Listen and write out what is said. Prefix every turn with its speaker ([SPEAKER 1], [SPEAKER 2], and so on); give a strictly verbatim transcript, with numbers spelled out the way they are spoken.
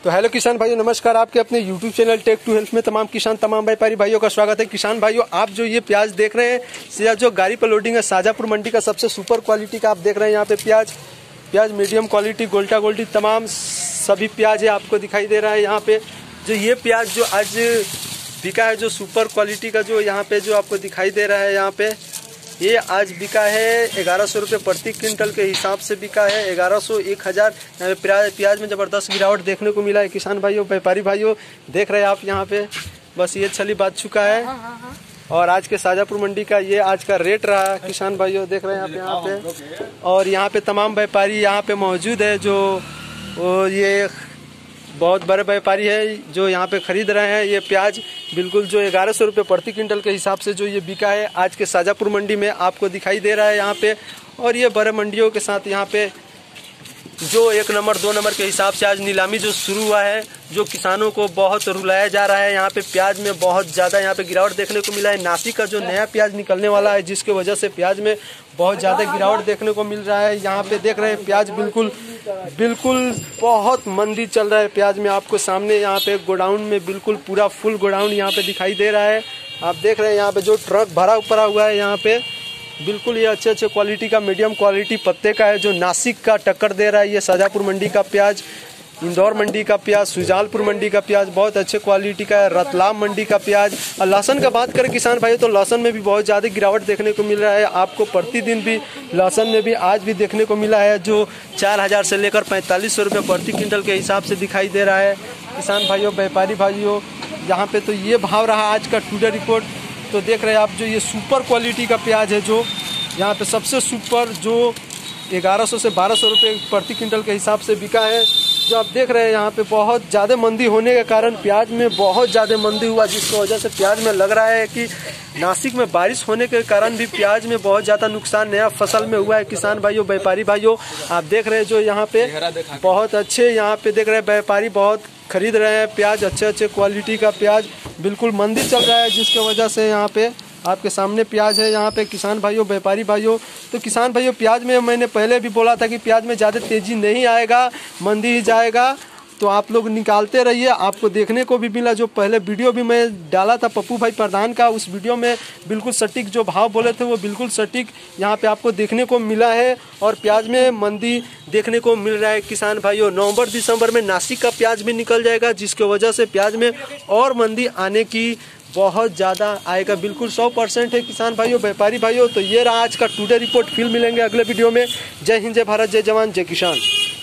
[SPEAKER 1] तो हेलो किसान भाइयों, नमस्कार। आपके अपने YouTube channel tech to health में तमाम किसान तमाम व्यापारी भाइयों का स्वागत है। किसान भाइयों, आप जो ये प्याज देख रहे हैं, या जो गाड़ी पर लोडिंग है, शाजापुर मंडी का सबसे सुपर क्वालिटी का आप देख रहे हैं। यहाँ पे प्याज प्याज मीडियम क्वालिटी, गोल्टा गोल्टी, तमाम सभी प्याज है, आपको दिखाई दे रहा है। यहाँ पे जो ये प्याज जो आज बिका है, जो सुपर क्वालिटी का जो यहाँ पे जो आपको दिखाई दे रहा है, यहाँ पे ये आज बिका है ग्यारह सौ रुपये प्रति क्विंटल के हिसाब से बिका है। ग्यारह सौ एक हज़ार यहाँ पे प्याज प्याज में ज़बरदस्त गिरावट देखने को मिला है। किसान भाइयों, व्यापारी भाइयों, देख रहे हैं आप यहाँ पे, बस ये छली बात चुका है। और आज के शाजापुर मंडी का ये आज का रेट रहा। किसान भाइयों देख रहे हैं आप यहाँ पे, और यहाँ पे तमाम व्यापारी यहाँ पे मौजूद है, जो ये बहुत बड़े व्यापारी है जो यहाँ पे खरीद रहे हैं। ये प्याज बिल्कुल जो ग्यारह सौ रुपये प्रति क्विंटल के हिसाब से जो ये बिका है आज के शाजापुर मंडी में, आपको दिखाई दे रहा है यहाँ पे। और ये बड़े मंडियों के साथ यहाँ पे जो एक नंबर दो नंबर के हिसाब से आज नीलामी जो शुरू हुआ है, जो किसानों को बहुत रुलाया जा रहा है। यहाँ पे प्याज में बहुत ज़्यादा यहाँ पे गिरावट देखने को मिला है। नासिक का जो नया प्याज निकलने वाला है, जिसके वजह से प्याज में बहुत ज़्यादा गिरावट देखने को मिल रहा है। यहाँ पे देख रहे हैं प्याज बिल्कुल बिल्कुल बहुत मंदी चल रहा है प्याज में। आपको सामने यहाँ पे गोडाउन में बिल्कुल पूरा फुल गोडाउन यहाँ पे दिखाई दे रहा है। आप देख रहे हैं यहाँ पे जो ट्रक भरा भरा हुआ है, यहाँ पे बिल्कुल ये अच्छे अच्छे क्वालिटी का मीडियम क्वालिटी पत्ते का है, जो नासिक का टक्कर दे रहा है। ये शाजापुर मंडी का प्याज, इंदौर मंडी का प्याज, सुजालपुर मंडी का प्याज बहुत अच्छे क्वालिटी का है, रतलाम मंडी का प्याज। और लहसन का बात करें किसान भाई, तो लहसन में भी बहुत ज़्यादा गिरावट देखने को मिल रहा है। आपको प्रतिदिन भी लहसन में भी आज भी देखने को मिला है, जो चार हज़ार से लेकर पैंतालीस सौ रुपये प्रति क्विंटल के हिसाब से दिखाई दे रहा है। किसान भाइयों, व्यापारी भाइयों, यहाँ पे तो ये भाव रहा आज का टुडे रिपोर्ट। तो देख रहे हैं आप, जो ये सुपर क्वालिटी का प्याज है, जो यहाँ पे सबसे सुपर, जो ग्यारह सौ से बारह सौ रुपये प्रति क्विंटल के हिसाब से बिका है। जो आप देख रहे हैं यहाँ पे बहुत ज़्यादा मंदी होने के कारण प्याज में बहुत ज़्यादा मंदी हुआ, जिसकी वजह से प्याज में लग रहा है कि नासिक में बारिश होने के कारण भी प्याज में बहुत ज़्यादा नुकसान नया फसल में हुआ है। किसान भाइयों, व्यापारी भाइयों, आप देख रहे हैं जो यहाँ पे बहुत अच्छे यहाँ पे देख रहे हैं व्यापारी बहुत खरीद रहे हैं प्याज, अच्छे अच्छे क्वालिटी का प्याज। बिल्कुल मंदी चल रहा है, जिसकी वजह से यहाँ पे आपके सामने प्याज है यहाँ पे। किसान भाइयों, व्यापारी भाइयों, तो किसान भाइयों, प्याज में मैंने पहले भी बोला था कि प्याज में ज़्यादा तेज़ी नहीं आएगा, मंदी ही जाएगा। तो आप लोग निकालते रहिए। आपको देखने को भी मिला, जो पहले वीडियो भी मैं डाला था पप्पू भाई प्रधान का, उस वीडियो में बिल्कुल सटीक जो भाव बोले थे वो बिल्कुल सटीक यहाँ पे आपको देखने को मिला है। और प्याज में मंदी देखने को मिल रहा है। किसान भाइयों, नवंबर दिसंबर में नासिक का प्याज भी निकल जाएगा, जिसकी वजह से प्याज में और मंदी आने की बहुत ज़्यादा आएगा, बिल्कुल सौ परसेंट है। किसान भाइयों, व्यापारी भाइयों, तो ये रहा आज का टुडे रिपोर्ट। फिर मिलेंगे अगले वीडियो में। जय हिंद, जय भारत, जय जवान, जय किसान।